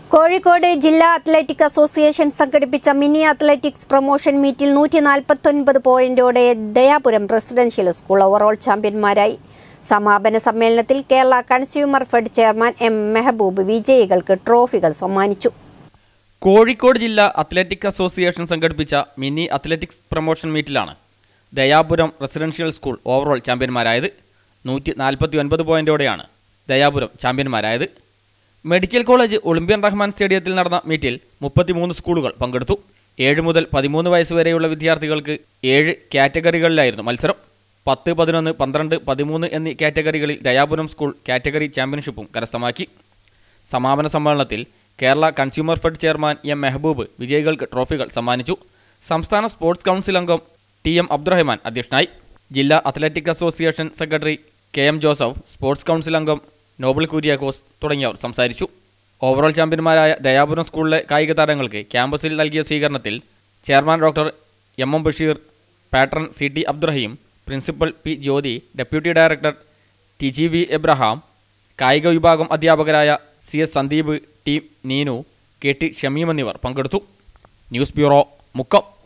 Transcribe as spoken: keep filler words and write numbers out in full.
കോഴിക്കോട് ജില്ലാ athletic association സംഘടിപ്പിച്ച mini athletics promotion മീറ്റിൽ നൂറ്റി നാൽപ്പത്തൊൻപത് പോയിന്റോടെ ദയാപുരം റെസിഡൻഷ്യൽ സ്കൂൾ ഓവറോൾ ചാമ്പ്യന്മാരായി. സമാപന സമ്മേളനത്തിൽ Kerala consumer fed chairman M Mehboob വിജയികൾക്ക് ട്രോഫികൾ സമ്മാനിച്ചു. കോഴിക്കോട് ജില്ലാ അത്ലറ്റിക് അസോസിയേഷൻ സംഘടിപ്പിച്ച മിനി അത്ലറ്റിക്സ് പ്രൊമോഷൻ മീറ്റിലാണ് ദയാപുരം റെസിഡൻഷ്യൽ സ്കൂൾ ഓവറോൾ ചാമ്പ്യന്മാരായത്. നൂറ്റി നാൽപ്പത്തി ഒൻപത് പോയിന്റോടെയാണ് ദയാപുരം ചാമ്പ്യന്മാരായത്. മെഡിക്കൽ കോളേജ് ഒളിമ്പ്യൻ റഹ്മാൻ സ്റ്റേഡിയത്തിൽ നടന്ന മീറ്റിൽ മുപ്പത്തിമൂന്ന് സ്കൂളുകൾ പങ്കെടുത്തു. ഏഴ് മുതൽ പതിമൂന്ന് വയസ്സ് വരെയുള്ള വിദ്യാർത്ഥികൾക്ക് ഏഴ് കാറ്റഗറികളിലായിരുന്നു മത്സരം. പത്ത്, പതിനൊന്ന്, പന്ത്രണ്ട്, പതിമൂന്ന് എന്നീ കാറ്റഗറികളിൽ ദയാപുരം സ്കൂൾ കാറ്റഗറി ചാമ്പ്യൻഷിപ്പും കരസ്ഥമാക്കി. സമാപന സമ്മേളനത്തിൽ Kerala consumer fed chairman M Mehboob വിജയികൾക്ക് ട്രോഫികൾ സമ്മാനിച്ചു. സംസ്ഥാന സ്പോർട്സ് കൗൺസിൽ അംഗം ടി എം അബ്ദുറഹ്മാൻ അധ്യക്ഷനായി. ജില്ലാ അത്ലറ്റിക് അസോസിയേഷൻ secretary K M Joseph, sports council അംഗം നോബൽ കുര്യാക്കോസ് തുടങ്ങിയവർ സംസാരിച്ചു. ഓവറോൾ ചാമ്പ്യന്മാരായ ദയാപുരം സ്കൂളിലെ കായിക താരങ്ങൾക്ക് ക്യാമ്പസിൽ നൽകിയ സ്വീകരണത്തിൽ chairman doctor M M Basheer, patron C T Abdurahim, principal P Jyothi, deputy director T G V Abraham, കായിക വിഭാഗം അധ്യാപകരായ C S Sandeep, T Neenu, K T Shameem എന്നിവർ പങ്കെടുത്തു. News bureau, Mukkam.